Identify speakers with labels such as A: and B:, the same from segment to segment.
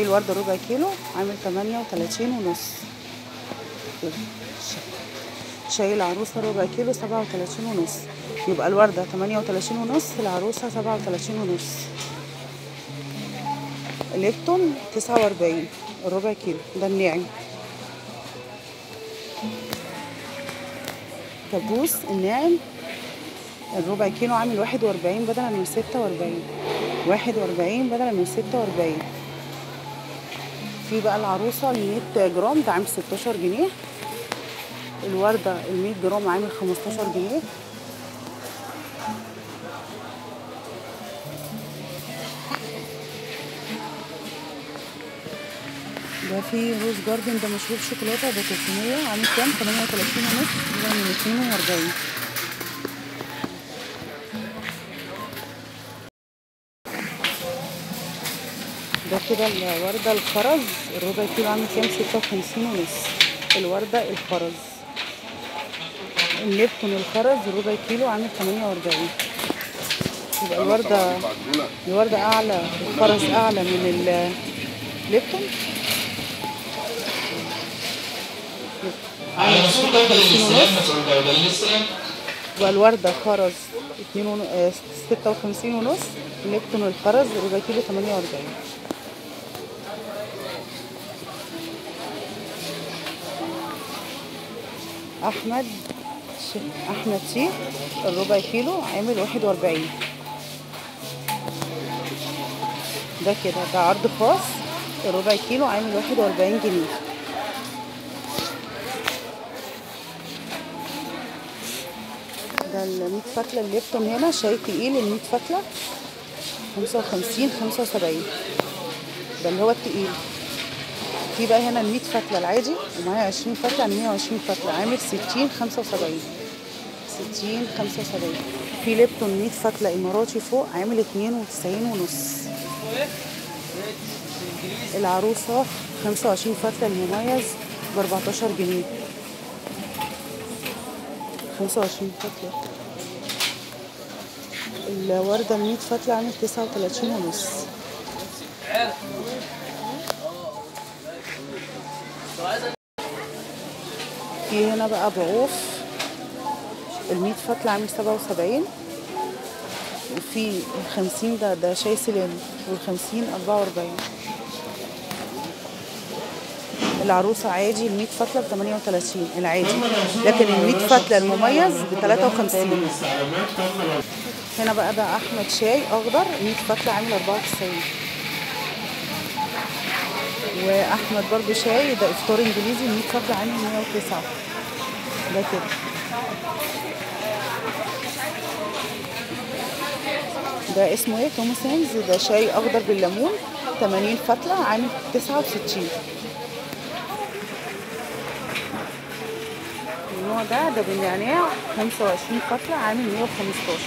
A: شاي الوردة ربع كيلو عامل 38 ونص. شاي العروسة ربع كيلو 37 ونص. يبقى الوردة 38 ونص، العروسة 37 ونص. ليبتون 49 الربع كيلو ده الناعم. كابوس الناعم الربع كيلو عامل 41 بدلا من 46. 41 بدلا من 46. في بقى العروسة 100 جرام ده عامل 16 جنيه. الوردة 100 جرام عامل 15 جنيه. ده في روز جاردن ده مشروب شوكولاتة ده 300 عامل كام؟ 38 ونص بدلا من 42. ده كده الوردة الخرز الربع كيلو عامل كام؟ 56 ونص. الوردة الخرز. الليبتون الخرز الربع كيلو عامل 48. يبقى الوردة أعلى، الخرز أعلى من الليبتون عامل 56 ونص. يبقى الوردة خرز 56 ونص. الليبتون الخرز ربع كيلو 48. أحمد شيخ الربع كيلو عامل 41. ده كده ده عرض خاص الربع كيلو عامل 41 جنيه. ده 100 فتلة الليبتون هنا شاي تقيل 100 فتلة 55 75. ده اللي هو التقيل. في بقى هنا 100 فتلة العادي ومعايا 20 فتلة يعني 120 فتلة عامل 60 75. 60 75. في ليبتون 100 فتلة إماراتي فوق عامل 92 ونص. العروسة 25 فتلة المميز ب 14 جنيه. 25 فتلة. الوردة 100 فتلة عامل 39 ونص. في هنا بقى بعوف 100 فتلة عامل 77. وفي 50 ده شاي سلام وال50 44. العروسة عادي 100 فتلة ب 38 العادي، لكن 100 فتلة المميز ب 53. هنا بقى ده أحمد شاي أخضر 100 فتلة عامل 94. وأحمد برضو شاي ده إفطار إنجليزي 100 فتلة عامل 109. ده كده. ده اسمه ايه؟ تومسونز. ده شاي أخضر بالليمون 80 فتلة عامل 69. النوع ده بالنعناع 25 فتلة عامل 115.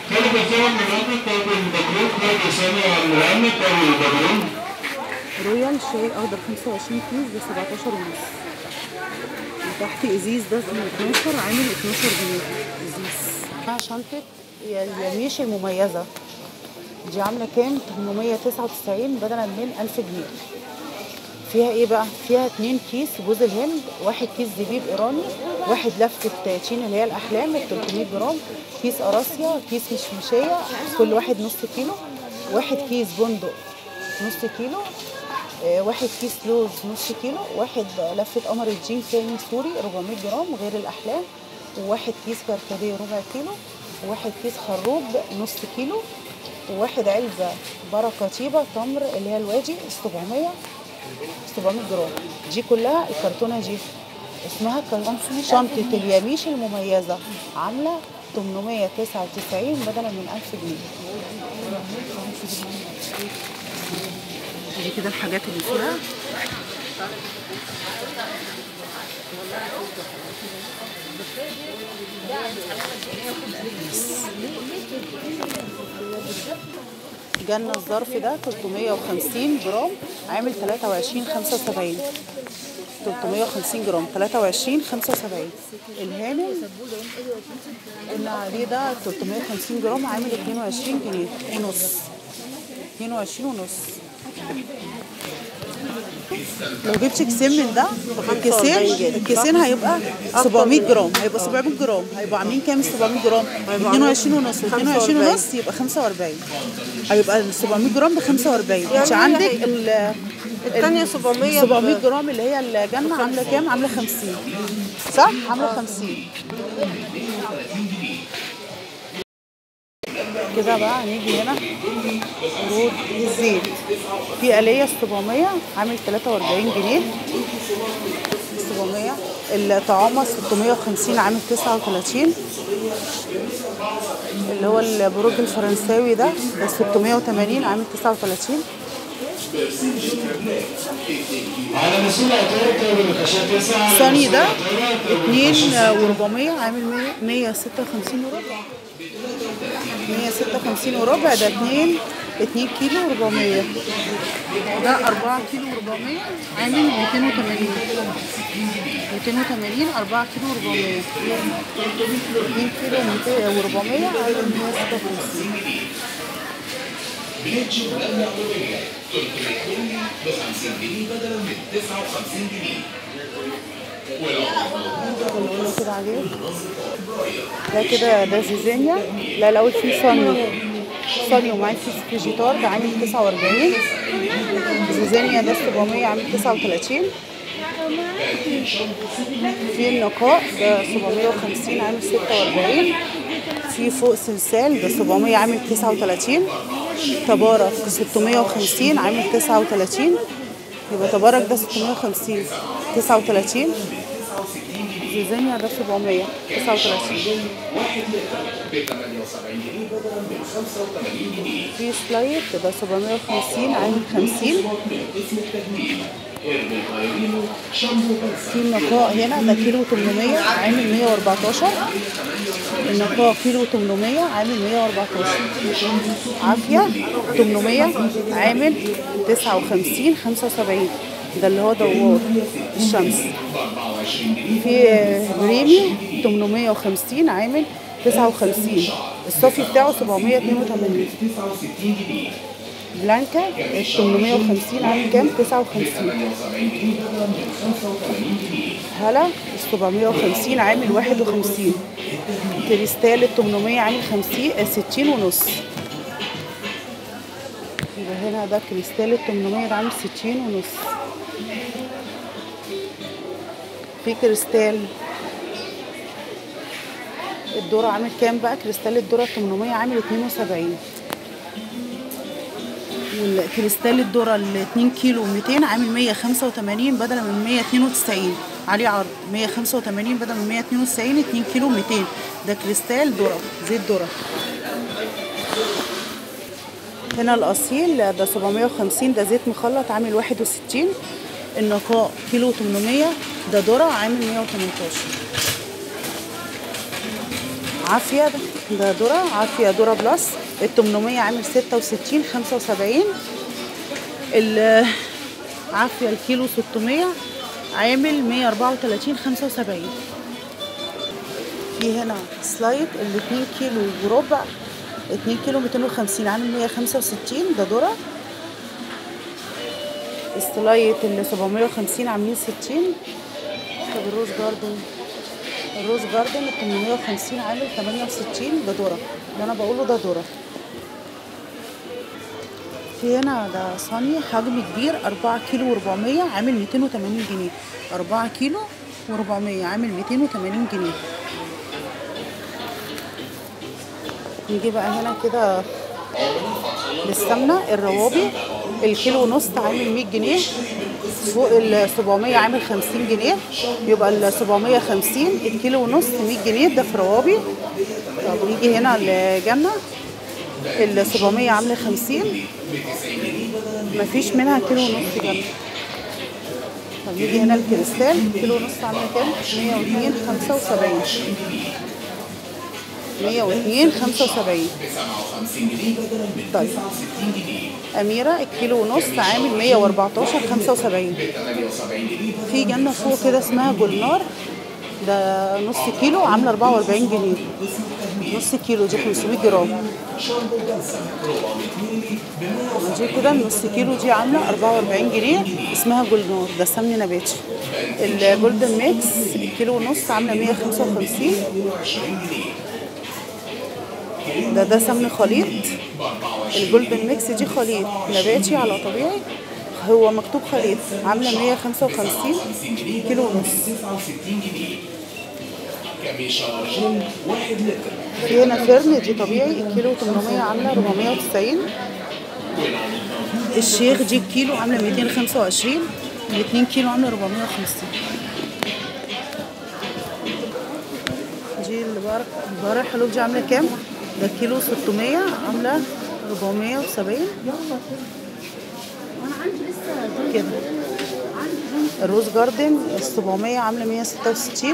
A: رويال شاي أخضر 25 كيس ب 17 ونص. وتحت إزيز ده 12 عامل 12 جنيه إزيز. شنطة اليميش المميزة دي عاملة كام؟ 899 بدلا من 1000 جنيه. فيها ايه بقى؟ فيها 2 كيس جوز الهند، 1 كيس زبيب ايراني، 1 لفة تشين اللي هي الاحلام 300 جرام، كيس قراصية، كيس مشمشية كل واحد نص كيلو، 1 كيس بندق نص كيلو، 1 كيس لوز نص كيلو، 1 لفة قمر الدين تاني سوري 400 جرام غير الاحلام، و1 كيس كركديه ربع كيلو، و1 كيس خروب نص كيلو، و1 علبة بركة طيبة تمر اللي هي الواجي 700 جرام. دي كلها الكرتونة دي اسمها شنطة اليميش المميزة عاملة 899 بدلا من 1000 جنيه. دي كده الحاجات اللي فيها. جنة الظرف ده 350 جرام عامل 23 75. 350 جرام 23 75. الهانم قلنا عليه ده 350 جرام عامل 22 جنيه ونص. 22 ونص. لو جبت كيسين من ده، الكيسين هيبقى 700 جرام، هيبقى 700 جرام، هيبقوا عاملين كام 700 جرام؟ 22 ونص، 22 ونص يبقى 45، هيبقى 700 جرام ب 45. انت عندك
B: الثانية 700
A: جرام اللي هي الجنة عاملة كام؟ عاملة 50 صح؟ عاملة 50 كده. بقى هنيجي هنا عروض الزيت. في آلية 700 عامل 43 جنيه 700. الطعامة 650 عامل 39. اللي هو البروج الفرنساوي ده 680 عامل 39. صني ده 2400 عامل 156 وربع. 156 وربع. ده 2 كيلو 400. ده 4 كيلو 400 عامل 280. 4 كيلو 400. 2 كيلو 400 عامل 156. بلاد شغلانة الأولوية 300 ب 50 جنيه بدلا من 59 جنيه. ده كده ده زيزانيا. لا الأول في صانيو ومعاه في فيجيتار ده عامل 49. زيزانيا ده 700 عامل 39. في النقاء ده 750 عامل 46. في فوق سلسال ده 700 عامل 39. تبارك 650 عامل 39. يبقى تبارك ده 650 39. زيزانيا ده 700 39. في سلايد ده 750 عامل 50. في النقاء هنا ده كيلو 800 عامل 114. النقاء كيلو 800 عامل 114. عافية 800 عامل 59 75. ده اللي هو دوار الشمس. في بريمي 850 عامل 59. الصافي بتاعه 782. بلانكا 850 عامل كام؟ 59. هلا 750 عامل 51. كريستال 800 عامل 60 ونص. يبقى هنا ده كريستال 800 ده عامل 60 ونص. في كريستال الذرة عامل كام بقى؟ كريستال الذرة 800 عامل 72. والكريستال الذرة ال 2 كيلو 200 عامل 185 بدل من 192. عليه عرض 185 بدل من 192. 2 كيلو 200. ده كريستال ذرة زيت ذرة. هنا الأصيل ده 750 ده زيت مخلط عامل 61. النقاء كيلو 800 ده ذرة عامل 118. عافية ده ذرة. عافية ذرة بلس ال 800 عامل 66 75. العافية الكيلو 600 عامل 134 75. في هنا سلايد ال 2 كيلو وربع 2 كيلو 250 عامل 165. ده ذرة. السلايد ال 750 عاملين 60. طب الروز جاردن ال 850 عامل 68. ده ذرة. اللي انا بقوله ده ذرة. في هنا ده صيني حجم كبير 4 كيلو و400 عامل 280 جنيه. 4 كيلو و400 عامل 280 جنيه. نيجي بقى هنا كده للسمنة الروابي الكيلو ونص عامل 100 جنيه. فوق ال 700 عامل 50 جنيه. يبقى ال 750 الكيلو ونص 100 جنيه. ده في روابي. طب نيجي هنا لجنة ال 700 عامله 50. مفيش منها كيلو ونص جنة. طب نيجي هنا الكريستال كيلو ونص عامله كام؟ 102 75. 102 75. طيب أميرة الكيلو ونص عامل 114 75. في جنة فوق كده اسمها جولنار ده نص كيلو عاملة 44 جنيه. نص كيلو دي 500 جرام. دي كده النص كيلو دي عامله 44 جنيه، اسمها جولنار، ده سمن نباتي. الجولدن ميكس الكيلو ونص عامله 155، ده سمن خليط. الجولدن ميكس دي خليط نباتي على طبيعي، هو مكتوب خليط، عامله 155 كيلو ونص. في هنا فرن دي طبيعي الكيلو 800 عامله 490. الشيخ دي الكيلو عامله 225، ال2 كيلو عامله 450. دي البقرة الحلوب دي عامله كام؟ ده الكيلو 600 عامله 470 كده. الروز جاردن 700 عامله 166.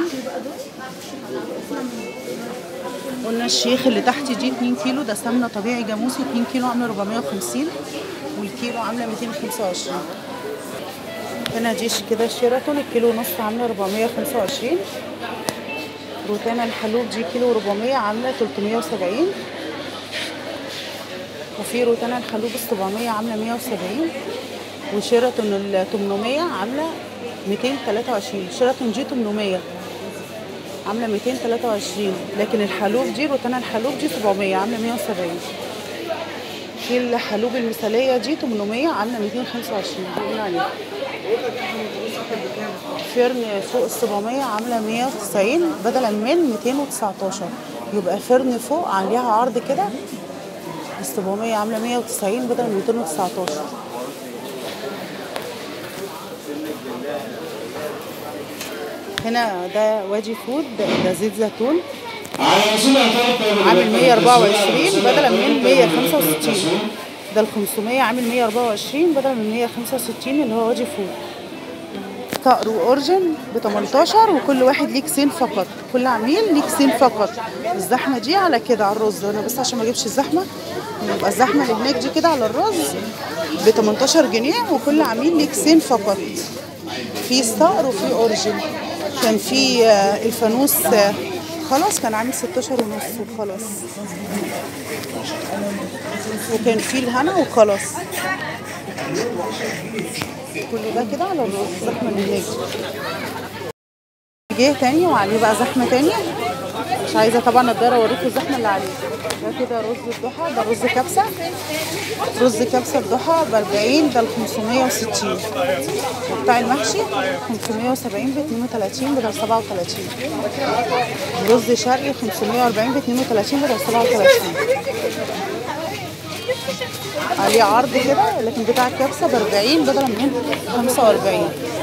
A: قلنا الشيخ اللي تحت دي 2 كيلو، ده سمنه طبيعي جاموسي، 2 كيلو عامله 450 والكيلو عامله 225. هنا دي كده شيراتون الكيلو ونص عامله 425. روتانا الحلوب دي كيلو 400 عامله 370. وفي روتانا الحلوب 700 عامله 170. وشيراتون ال 800 عامله 223. شيراتون جي 800 عامله 223، لكن الحلوب دي روتانا الحلوب دي 700 عامله 170. في الحلوب المثاليه دي 800 عامله 225 بيقول عليها. فرن فوق ال 700 عامله 190 بدلا من 219، يبقى فرن فوق عليها عرض كده ال 700 عامله 190 بدلا من 219. هنا ده واجي فود، ده زيت زيتون عامل 124 بدلا من 165. ده ال 500 عامل 124 بدلا من 165 اللي هو واجي فود. طقر واورجن ب 18، وكل واحد ليه كيسين فقط، كل عميل ليه كيسين فقط. الزحمه دي على كده على الرز، انا بس عشان ما اجيبش الزحمه، يبقى الزحمه اللي هناك دي كده على الرز ب 18 جنيه، وكل عميل ليه كيسين فقط. في صقر وفي اورجن. كان في الفانوس خلاص كان عامل 16 ونص وخلاص، وكان في الهنا وخلاص. كل ده كده على الرز. زحمه اللي هناك جه تاني وعليه بقى زحمه تاني، مش عايزه طبعا اتضايق اوريكم الزحمه اللي عليه. ده كده رز الضحى، ده رز كبسه، رز كبسه الضحى ب 40، ده ال 560. وبتاع المحشي 570 ب 32 بدل 37. رز شرقي 540 ب 32 بدل 37. عليه عرض كده، لكن بتاع الكبسه ب 40 بدل من 45.